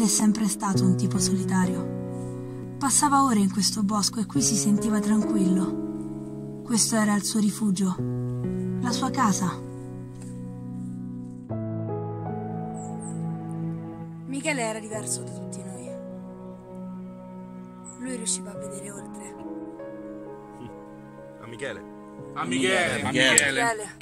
Michele è sempre stato un tipo solitario. Passava ore in questo bosco e qui si sentiva tranquillo. Questo era il suo rifugio, la sua casa. Michele era diverso da tutti noi. Lui riusciva a vedere oltre. A Michele. A Michele. A Michele.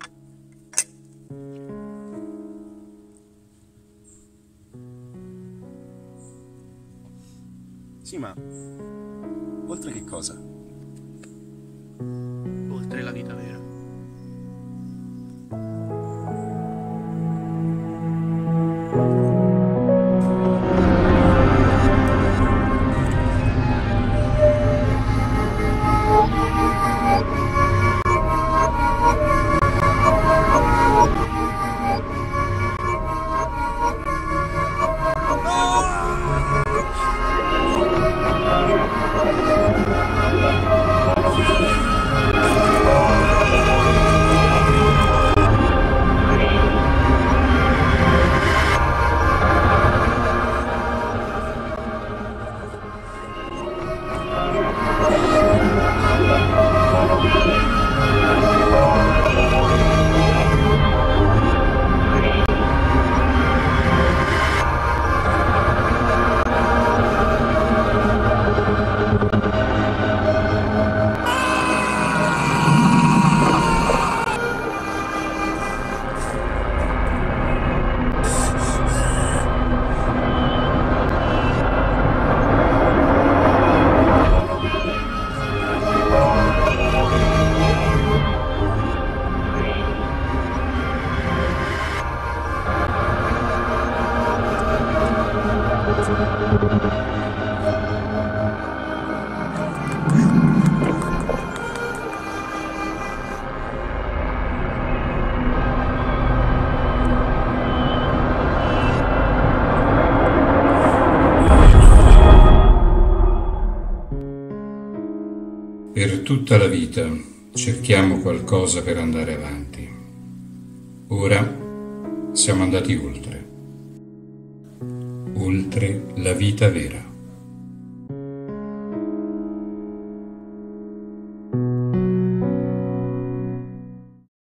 Sì, ma oltre che cosa? Oltre la vita vera. Per tutta la vita cerchiamo qualcosa per andare avanti. Ora siamo andati oltre la vita vera.